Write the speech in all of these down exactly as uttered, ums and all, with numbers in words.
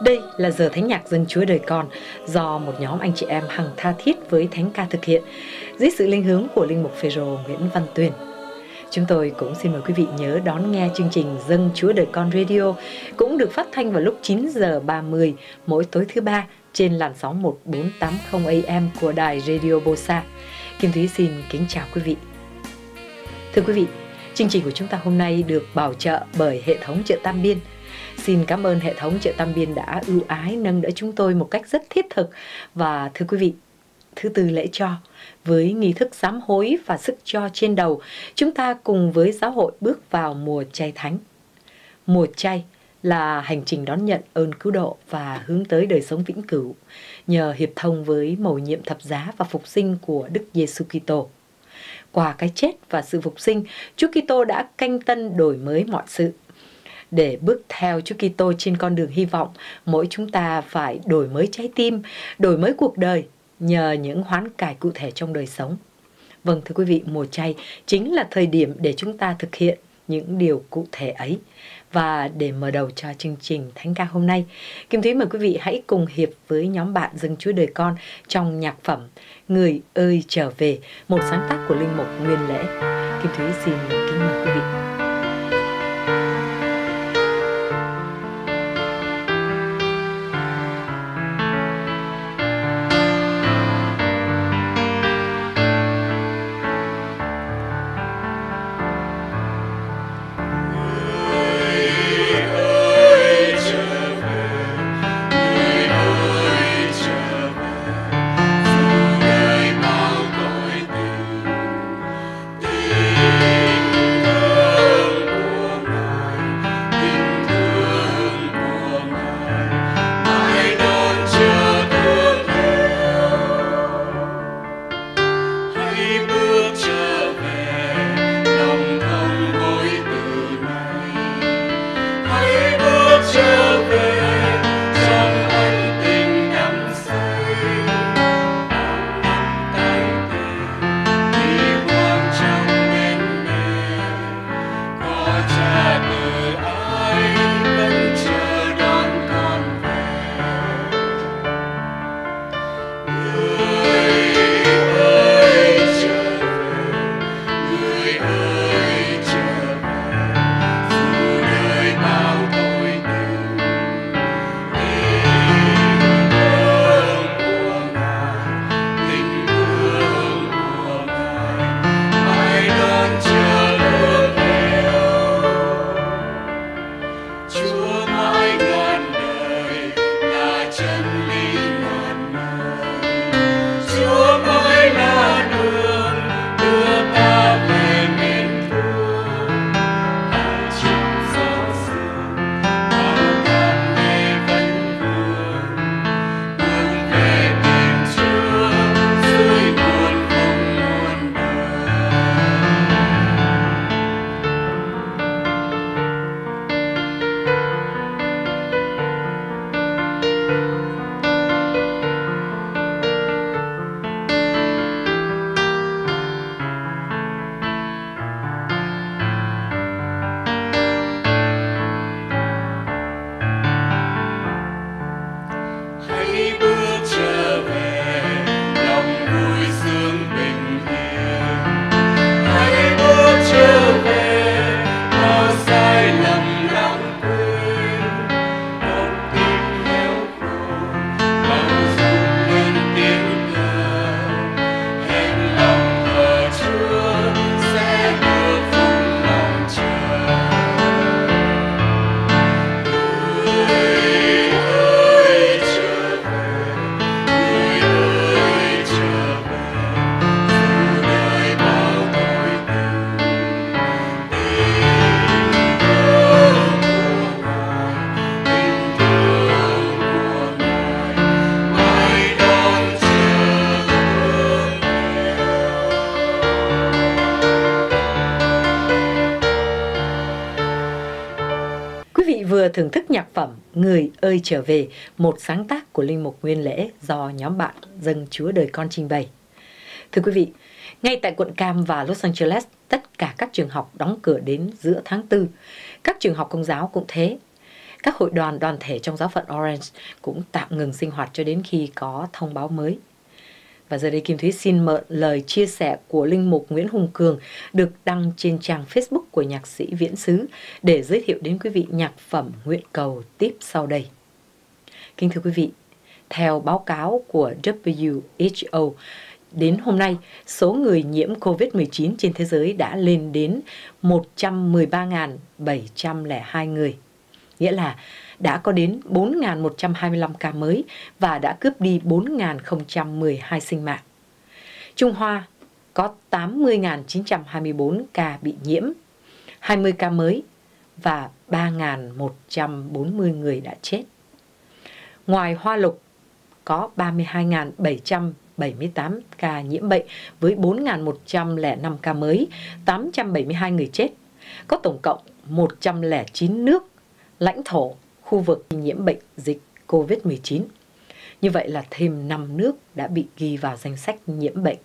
Đây là giờ thánh nhạc dâng Chúa đời con do một nhóm anh chị em hằng tha thiết với thánh ca thực hiện dưới sự linh hướng của linh mục Phêrô Nguyễn Văn Tuyên. Chúng tôi cũng xin mời quý vị nhớ đón nghe chương trình Dâng Chúa đời con Radio cũng được phát thanh vào lúc chín giờ ba mươi mỗi tối thứ ba trên làn sóng một bốn tám không A M của đài Radio Bosa. Kim Thúy xin kính chào quý vị. Thưa quý vị, chương trình của chúng ta hôm nay được bảo trợ bởi hệ thống chợ Tam Biên. Xin cảm ơn hệ thống chợ Tam Biên đã ưu ái nâng đỡ chúng tôi một cách rất thiết thực. Và thưa quý vị, thứ tư lễ cho, với nghi thức sám hối và sức cho trên đầu, chúng ta cùng với giáo hội bước vào mùa chay thánh. Mùa chay là hành trình đón nhận ơn cứu độ và hướng tới đời sống vĩnh cửu, nhờ hiệp thông với mầu nhiệm thập giá và phục sinh của Đức Giêsu Kitô. Qua cái chết và sự phục sinh, Chúa Kitô đã canh tân đổi mới mọi sự. Để bước theo Chúa Kitô trên con đường hy vọng, mỗi chúng ta phải đổi mới trái tim, đổi mới cuộc đời nhờ những hoán cải cụ thể trong đời sống. Vâng thưa quý vị, mùa chay chính là thời điểm để chúng ta thực hiện những điều cụ thể ấy. Và để mở đầu cho chương trình Thánh ca hôm nay, Kim Thúy mời quý vị hãy cùng hiệp với nhóm bạn Dâng Chúa đời con trong nhạc phẩm Người ơi trở về, một sáng tác của linh mục Nguyên Lễ. Kim Thúy xin kính mời quý vị. Vừa thưởng thức nhạc phẩm Người ơi trở về, một sáng tác của linh mục Nguyên Lễ do nhóm bạn Dâng Chúa đời con trình bày. Thưa quý vị, ngay tại quận Cam và Los Angeles, tất cả các trường học đóng cửa đến giữa tháng tư. Các trường học công giáo cũng thế. Các hội đoàn đoàn thể trong giáo phận Orange cũng tạm ngừng sinh hoạt cho đến khi có thông báo mới. Và giờ đây Kim Thúy xin mượn lời chia sẻ của Linh mục Nguyễn Hùng Cường được đăng trên trang Facebook của nhạc sĩ Viễn Xứ để giới thiệu đến quý vị nhạc phẩm Nguyện Cầu tiếp sau đây. Kính thưa quý vị, theo báo cáo của W H O, đến hôm nay, số người nhiễm Covid mười chín trên thế giới đã lên đến một trăm mười ba nghìn bảy trăm lẻ hai người. Nghĩa là đã có đến bốn nghìn một trăm hai mươi lăm ca mới và đã cướp đi bốn nghìn không trăm mười hai sinh mạng. Trung Hoa có tám mươi nghìn chín trăm hai mươi tư ca bị nhiễm, hai mươi ca mới và ba nghìn một trăm bốn mươi người đã chết. Ngoài Hoa Lục có ba mươi hai nghìn bảy trăm bảy mươi tám ca nhiễm bệnh với bốn nghìn một trăm lẻ năm ca mới, tám trăm bảy mươi hai người chết. Có tổng cộng một trăm lẻ chín nước, lãnh thổ, khu vực nhiễm bệnh dịch Covid mười chín. Như vậy là thêm năm nước đã bị ghi vào danh sách nhiễm bệnh.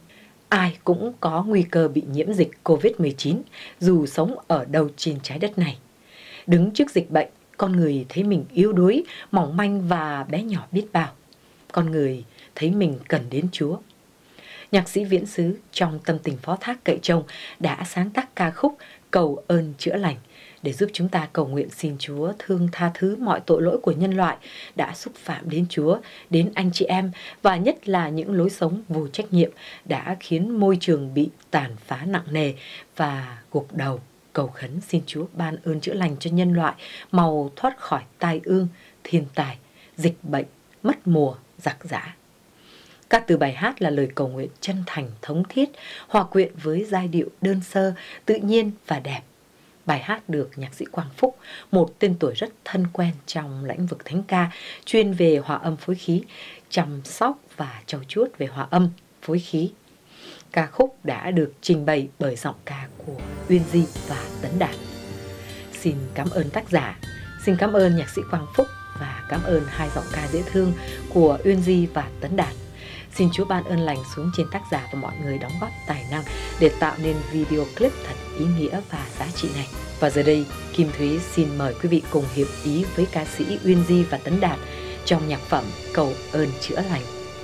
Ai cũng có nguy cơ bị nhiễm dịch Covid mười chín dù sống ở đâu trên trái đất này. Đứng trước dịch bệnh, con người thấy mình yếu đuối, mỏng manh và bé nhỏ biết bao. Con người thấy mình cần đến Chúa. Nhạc sĩ Viễn Xứ trong tâm tình phó thác cậy trông đã sáng tác ca khúc Cầu Ơn Chữa Lành để giúp chúng ta cầu nguyện xin Chúa thương tha thứ mọi tội lỗi của nhân loại đã xúc phạm đến Chúa, đến anh chị em và nhất là những lối sống vô trách nhiệm đã khiến môi trường bị tàn phá nặng nề và gục đầu. Cầu khấn xin Chúa ban ơn chữa lành cho nhân loại, mau thoát khỏi tai ương, thiên tai, dịch bệnh, mất mùa, giặc giã. Các từ bài hát là lời cầu nguyện chân thành, thống thiết, hòa quyện với giai điệu đơn sơ, tự nhiên và đẹp. Bài hát được nhạc sĩ Quang Phúc, một tên tuổi rất thân quen trong lĩnh vực thánh ca, chuyên về hòa âm phối khí, chăm sóc và trau chuốt về hòa âm, phối khí. Ca khúc đã được trình bày bởi giọng ca của Uyên Di và Tấn Đạt. Xin cảm ơn tác giả, xin cảm ơn nhạc sĩ Quang Phúc và cảm ơn hai giọng ca dễ thương của Uyên Di và Tấn Đạt. Xin Chúa ban ơn lành xuống trên tác giả và mọi người đóng góp tài năng để tạo nên video clip thật ý nghĩa và giá trị này. Và giờ đây, Kim Thúy xin mời quý vị cùng hiệp ý với ca sĩ Uyên Di và Tấn Đạt trong nhạc phẩm Cầu Ơn Chữa Lành.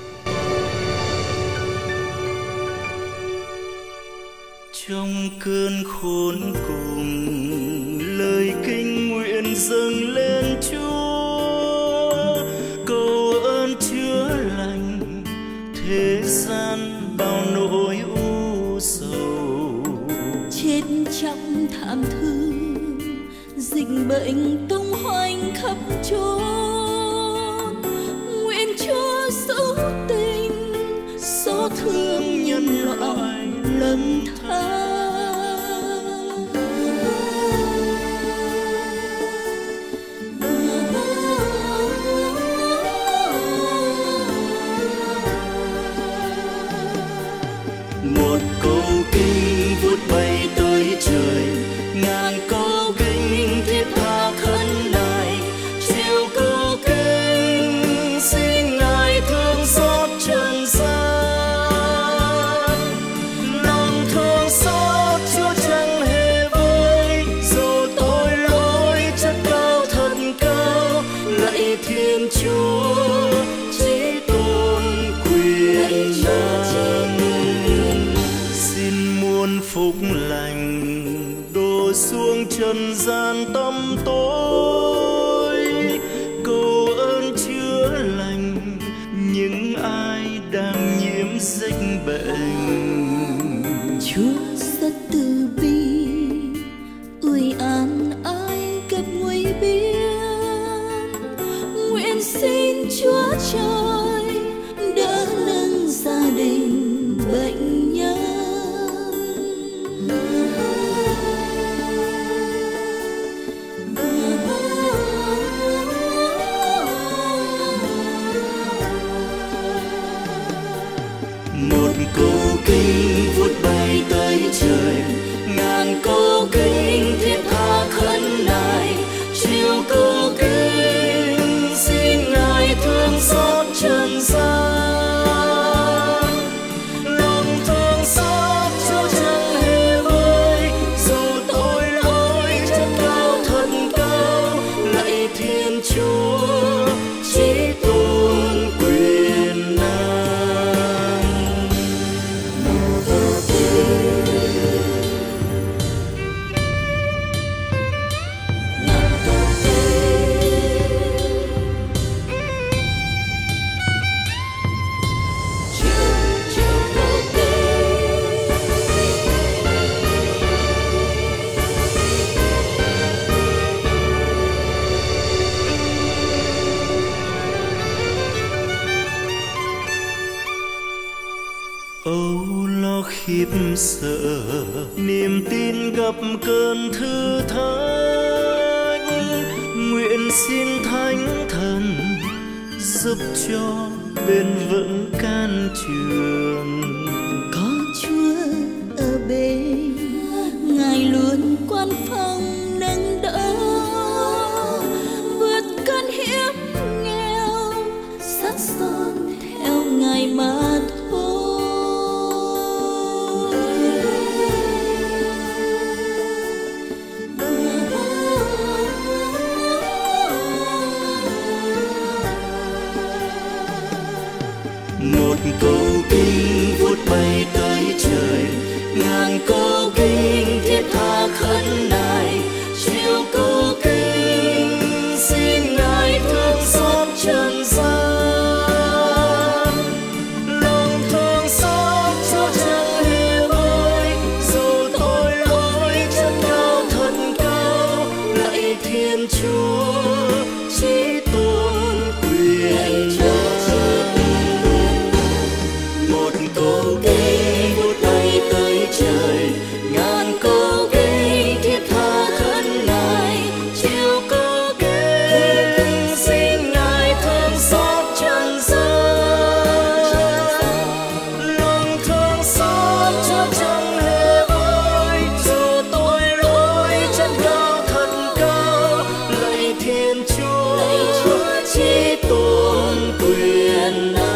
Trong cơn khốn cùng, lời kinh nguyện dâng lên Chúa, cầu ơn chữa lành thế gian bao nỗi u sầu. Chết trong thảm thương, dịch bệnh tung hoành khắp chốn, nguyện Chúa giữ tình xót thương nhân loại lần tha. Một câu kinh vút bay tới trời, ngàn câu kinh thiết tha khấn nài, chiều câu kinh xin Ngài thương xót trần gian. Lòng thương xót Chúa chẳng hề vơi, dù tội lỗi chất cao thật cao, lạy Thiên Chúa chỉ tôn quyền năng. Phúc lành đổ xuống trần gian tăm tối, cầu ơn chữa lành những ai đang nhiễm dịch bệnh. Chúa rất từ bi, ủi an ai gặp nguy biên, nguyện xin Chúa trời đỡ nâng gia đình bệnh nhân. Một câu kinh vút bay tới trời, ngàn câu kinh thiết tha khấn nài, chiều câu kinh xin Ngài thương xót trần gian. Lòng thương xót Chúa chẳng hề vơi, dù tội lỗi chất cao thật cao, lạy sợ, niềm tin gặp cơn thư thánh. Nguyện xin Thánh Thần giúp cho bền vững can trường. Có Chúa ở bên, Ngài luôn quan phòng nâng đỡ, vượt cơn hiểm nghèo, sát son theo Ngài mà thôi. Một câu kinh vút bay tới trời, ngàn câu kinh thiết tha khấn nài. Chiều câu kinh xin Ngài thương xót trần gian, lòng thương xót cho chân hiệp ơi. Dù tội lỗi chân cao thật cao, lạy Thiên Chúa chí tôn quyền năng. Câu kinh vút bay tới trời, ngàn câu kinh thiết tha khấn nài. Chiều câu kinh xin Ngài thương xót trần gian, lòng thương xót cho chân hiệp ơi. Dù tội lỗi chân cao thật cao, lạy Thiên Chúa chí tôn quyền năng.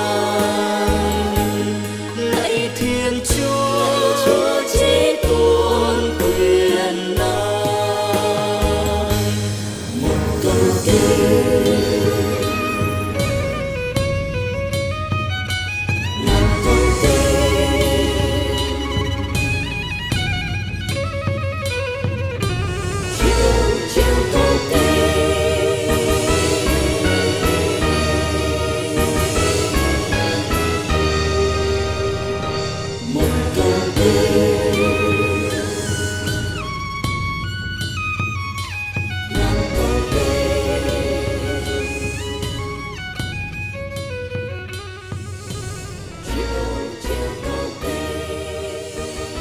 Thiên Chúa chí tôn quyền năng. Một câu kinh, ngàn câu kinh, chiều chiều câu kinh. Một câu kinh, ngàn câu kinh, chiều chiều câu kinh.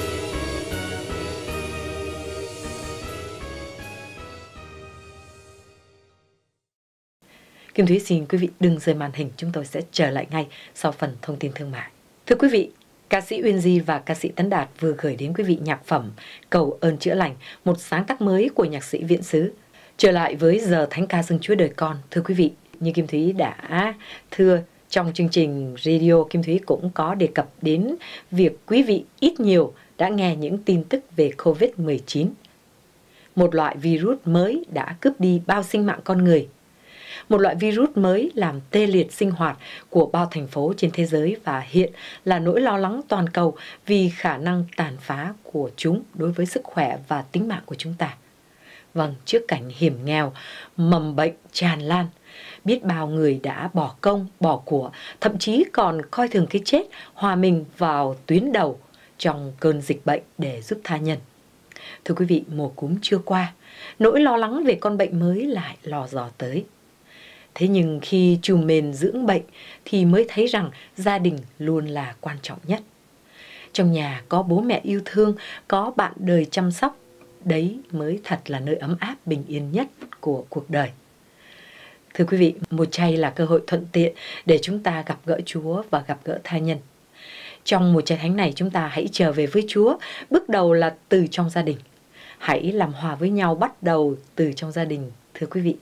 Kim Thúy xin quý vị đừng rời màn hình, chúng tôi sẽ trở lại ngay sau phần thông tin thương mại. Thưa quý vị, ca sĩ Uyên Di và ca sĩ Tấn Đạt vừa gửi đến quý vị nhạc phẩm Cầu Ơn Chữa Lành, một sáng tác mới của nhạc sĩ Viễn Xứ. Trở lại với giờ thánh ca dâng Chúa đời con, thưa quý vị, như Kim Thúy đã thưa trong chương trình radio, Kim Thúy cũng có đề cập đến việc quý vị ít nhiều đã nghe những tin tức về covid mười chín. Một loại virus mới đã cướp đi bao sinh mạng con người. Một loại virus mới làm tê liệt sinh hoạt của bao thành phố trên thế giới và hiện là nỗi lo lắng toàn cầu vì khả năng tàn phá của chúng đối với sức khỏe và tính mạng của chúng ta. Vâng, trước cảnh hiểm nghèo, mầm bệnh tràn lan, biết bao người đã bỏ công, bỏ của, thậm chí còn coi thường cái chết, hòa mình vào tuyến đầu trong cơn dịch bệnh để giúp tha nhân. Thưa quý vị, mùa cúm chưa qua, nỗi lo lắng về con bệnh mới lại lò dò tới. Thế nhưng khi trùm mền dưỡng bệnh thì mới thấy rằng gia đình luôn là quan trọng nhất. Trong nhà có bố mẹ yêu thương, có bạn đời chăm sóc, đấy mới thật là nơi ấm áp bình yên nhất của cuộc đời. Thưa quý vị, mùa chay là cơ hội thuận tiện để chúng ta gặp gỡ Chúa và gặp gỡ tha nhân. Trong mùa chay thánh này, chúng ta hãy trở về với Chúa, bước đầu là từ trong gia đình. Hãy làm hòa với nhau bắt đầu từ trong gia đình, thưa quý vị.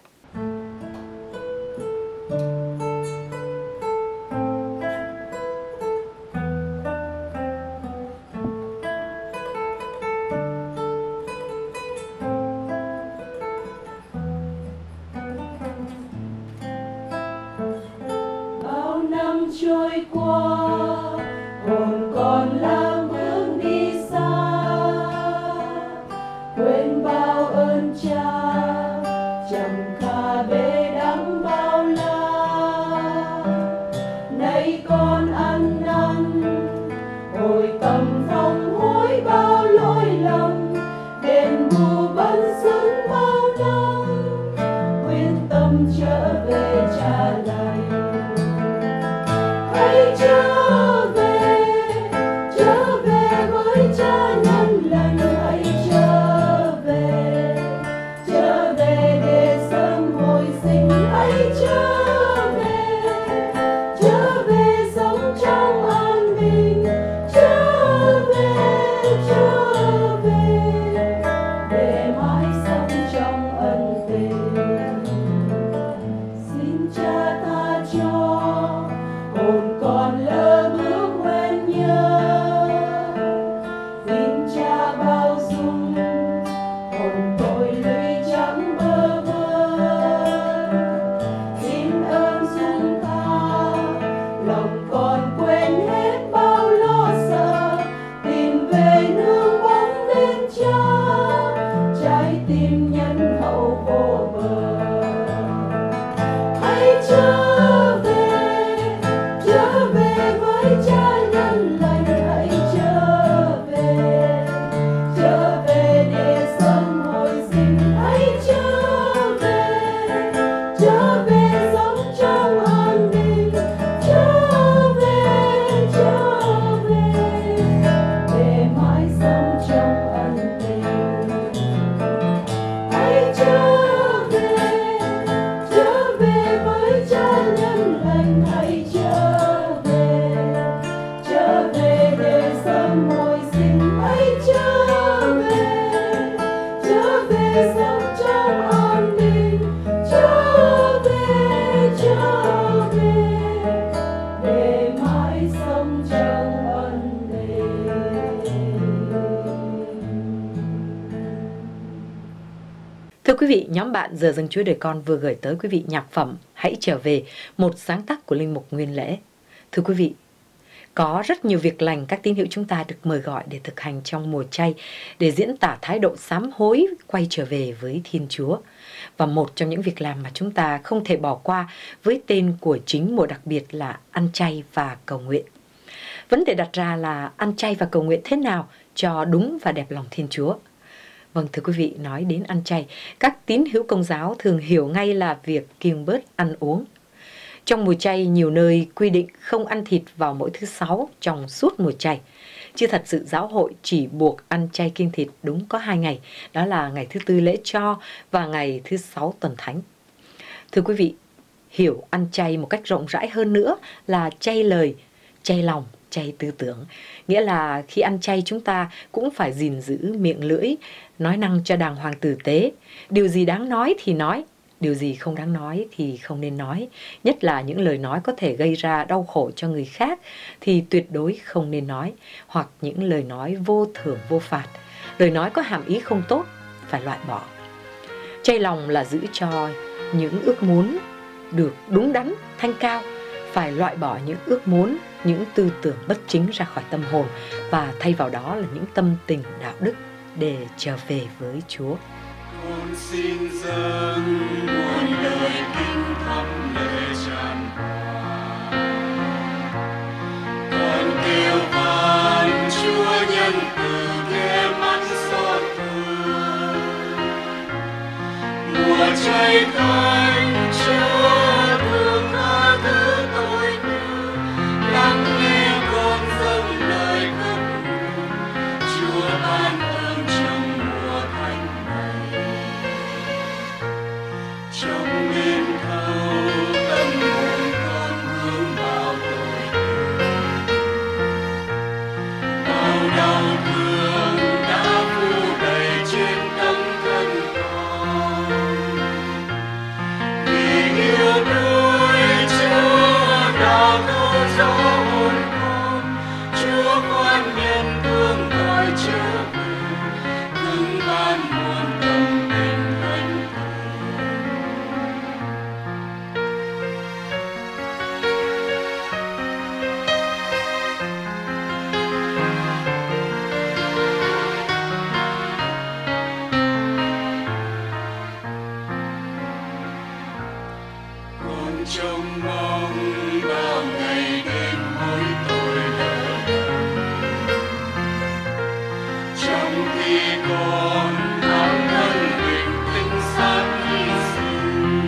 Bao năm trôi qua, hồn còn lang bước đi xa, quên bao ơn cha, chẳng kha bê đắng bao la. Nay con ăn năn, hồi tâm phong hối bao lỗi lầm, đền bù bấn xứng bao năm, quyết tâm trở về cha lành. Hãy chờ Thưa quý vị, nhóm bạn Giờ Dâng Chúa Đời Con vừa gửi tới quý vị nhạc phẩm Hãy Trở Về, một sáng tác của Linh Mục Nguyên Lễ. Thưa quý vị, có rất nhiều việc lành các tín hữu chúng ta được mời gọi để thực hành trong mùa chay, để diễn tả thái độ sám hối quay trở về với Thiên Chúa. Và một trong những việc làm mà chúng ta không thể bỏ qua với tên của chính mùa đặc biệt là ăn chay và cầu nguyện. Vấn đề đặt ra là ăn chay và cầu nguyện thế nào cho đúng và đẹp lòng Thiên Chúa. Vâng, thưa quý vị, nói đến ăn chay, các tín hữu Công giáo thường hiểu ngay là việc kiêng bớt ăn uống. Trong mùa chay, nhiều nơi quy định không ăn thịt vào mỗi thứ sáu trong suốt mùa chay. Chứ thật sự giáo hội chỉ buộc ăn chay kiêng thịt đúng có hai ngày, đó là ngày thứ tư lễ cho và ngày thứ sáu tuần thánh. Thưa quý vị, hiểu ăn chay một cách rộng rãi hơn nữa là chay lời, chay lòng, chay tư tưởng. Nghĩa là khi ăn chay chúng ta cũng phải gìn giữ miệng lưỡi, nói năng cho đàng hoàng tử tế. Điều gì đáng nói thì nói, điều gì không đáng nói thì không nên nói. Nhất là những lời nói có thể gây ra đau khổ cho người khác thì tuyệt đối không nên nói. Hoặc những lời nói vô thưởng vô phạt, lời nói có hàm ý không tốt, phải loại bỏ. Chay lòng là giữ cho những ước muốn được đúng đắn, thanh cao, phải loại bỏ những ước muốn, những tư tưởng bất chính ra khỏi tâm hồn và thay vào đó là những tâm tình đạo đức để trở về với Chúa. Con xin dâng muôn lời kính thăm lễ tràn hòa. Con kêu van Chúa nhân từ khe mắt xót thương. Mùa chay thánh Chúa thương tha thứ tội nhân, lắng nghe con dâng lời khấn nguyện. Chúa ban ơn trong mùa thánh này, trong đêm thâu tâm hồn con hướng vào tội nhân. Bao đau thương đã phủ đầy trên tâm thân con, vì yêu đuối Chúa đào thâu gió hồn con. Chúa khoan nhân thương gọi trở về, ngừng ban muôn tâm tình thánh thiện. Con trông mong bao ngày đêm hối tội lỡ lầm, trong khi con nắm thân mình tinh sát hy sinh.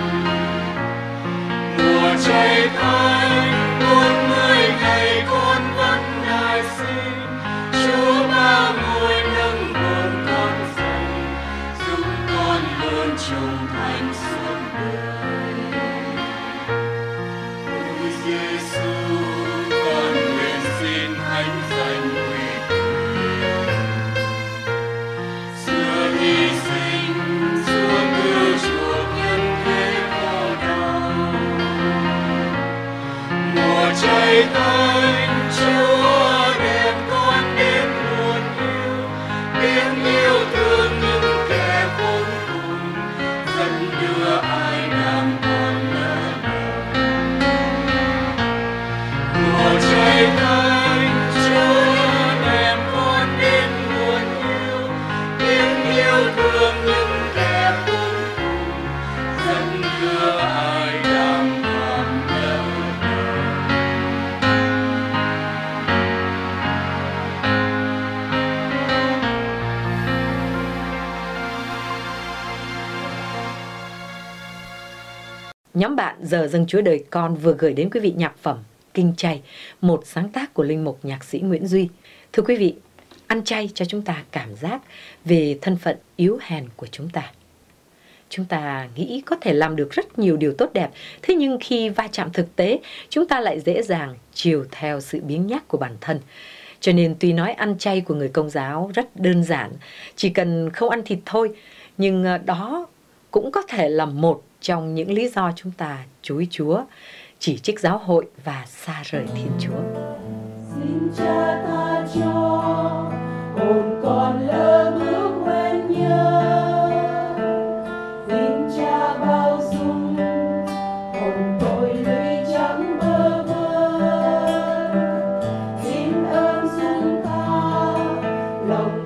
Mùa chay thánh bốn mươi ngày con vẫn nài xin, Chúa ba ngôi nâng hồn con dậy, giúp con luôn trung thành suốt đời. Ôi Giêsu, con nguyện xin thánh danh uy quyền, xưa hy sinh xuống cứu chuộc nhân thế khổ đau. Mùa chay thánh Chúa đem con đến nguồn yêu, tiếng yêu thương những kẻ khốn cùng, dẫn đưa ai đang còn lỡ lầm. Mùa chay thánh Chúa đem con đến nguồn yêu, tiếng yêu thương những kẻ khốn cùng, dẫn đưa ai đang còn lỡ lầm. Nhóm bạn Giờ Dâng Chúa Đời Con vừa gửi đến quý vị nhạc phẩm Kinh Chay, một sáng tác của linh mục nhạc sĩ Nguyễn Duy. Thưa quý vị, ăn chay cho chúng ta cảm giác về thân phận yếu hèn của chúng ta. Chúng ta nghĩ có thể làm được rất nhiều điều tốt đẹp, thế nhưng khi va chạm thực tế, chúng ta lại dễ dàng chiều theo sự biếng nhác của bản thân. Cho nên tuy nói ăn chay của người Công giáo rất đơn giản, chỉ cần không ăn thịt thôi, nhưng đó cũng có thể là một trong những lý do chúng ta chối Chúa, chỉ trích giáo hội và xa rời Thiên Chúa. Xin Cha tha cho hồn còn lỡ bước quên nhớ,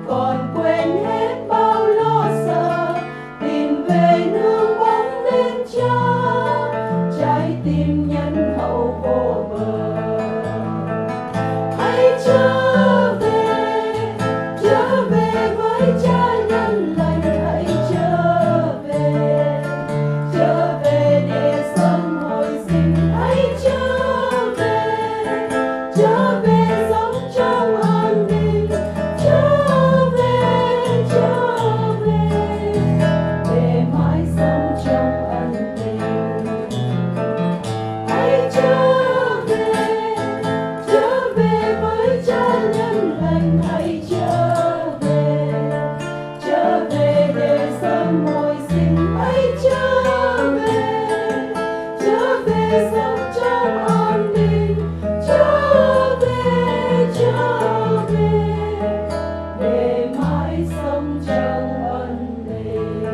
còn quên hết bao lo sợ, tìm về nương bóng bên Cha, trái tim nhân hậu vô bờ. Hãy trở về, trở về với Cha nhân lành, hãy trở về, trở về để sớm hồi sinh. Hãy trở về, trở về sống trong an ninh, trở về, trở về để mãi sống trong an ninh. Hãy trở về, trở về với Cha nhân lành, hãy trở về, trở về để sớm hồi sinh. Hãy trở về, trở về sống trong an ninh, trở về, trở về để mãi sống trong an ninh.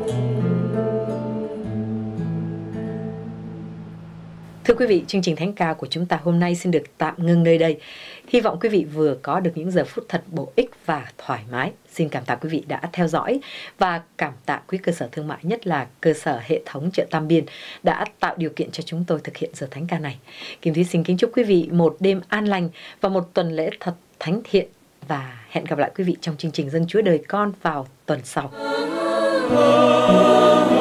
Thưa quý vị, chương trình Thánh ca của chúng ta hôm nay xin được tạm ngưng nơi đây. Hy vọng quý vị vừa có được những giờ phút thật bổ ích và thoải mái. Xin cảm tạ quý vị đã theo dõi và cảm tạ quý cơ sở thương mại, nhất là cơ sở hệ thống chợ Tam Biên đã tạo điều kiện cho chúng tôi thực hiện giờ Thánh ca này. Kim Thúy xin kính chúc quý vị một đêm an lành và một tuần lễ thật thánh thiện, và hẹn gặp lại quý vị trong chương trình Dân Chúa Đời Con vào tuần sau.